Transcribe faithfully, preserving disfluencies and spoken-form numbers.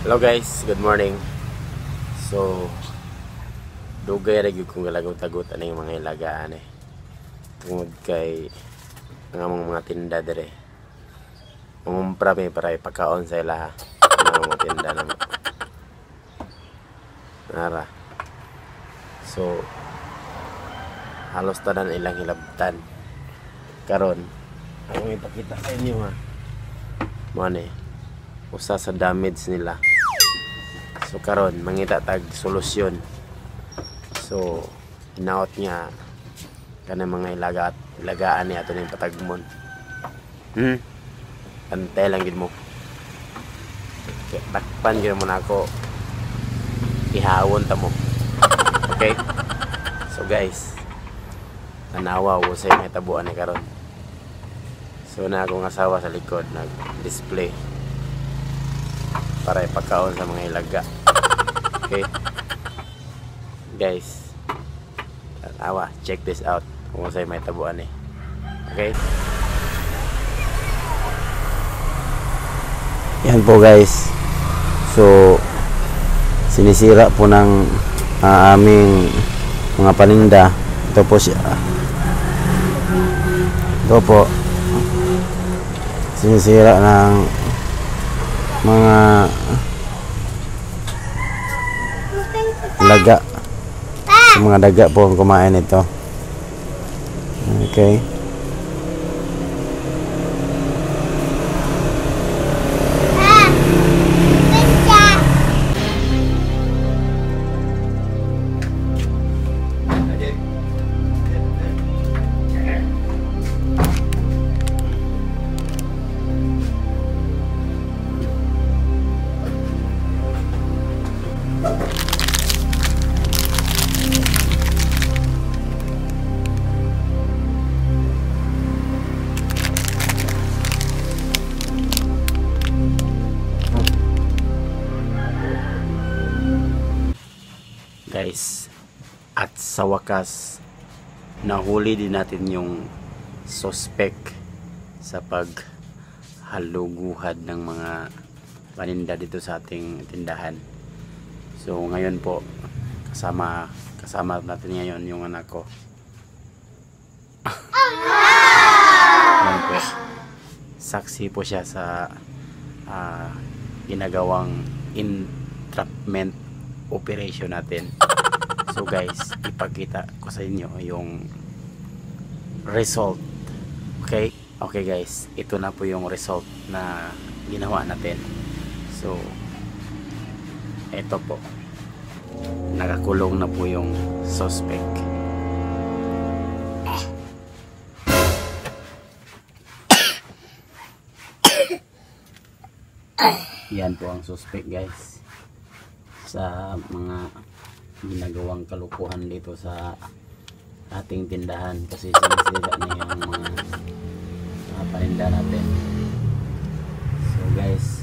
Hello guys, good morning. So, dugay ra gyud kong galagot-agot ani mga ilagaan eh. Tungod kay ang among mga tinda dire. Mangumpra mi para ipakaon sa ila ha. Ang mga tinda namo. Nara. So, halos tanan ilang hilabtan. Karon, ang ipakita sa inyo ha. Mo ni usa sa damage nila. So karon mangita tag solusyon. So hinaot niya kana mga ilaga ilagaan ni ato ning patagmon. Hmm. Antay lang gid mo. Okay, takpan gyud mo nako. Ihawon ta mo. Okay? So guys, tanawa wo sa mga tabuan ni karon. So na akong asawa sa likod nag-display para ipakaon sa mga ilaga. Okay? Guys, tanawa, check this out kung sa'yo may tabuan eh. Okay? Yan po guys. So, sinisira po ng uh, aming mga paninda. Ito po siya. Ito po. Sinisira ng mga laga. Yung mga daga po ang kumain ito. Okay. Guys, at sa wakas nahuli din natin yung suspect sa paghaluguhad ng mga paninda dito sa ating tindahan. So ngayon po kasama kasama natin ngayon yung anak ko. Ngayon po, saksi po siya sa uh, ginagawang entrapment operation natin. So guys, ipakita ko sa inyo yung result. Okay? Okay guys, ito na po yung result na ginawa natin. So ito po, nakakulong na po yung suspect. Yan po ang suspect guys sa mga ginagawang kalukuhan dito sa ating tindahan, kasi sinisira na yung mga, mga paninda natin. So guys,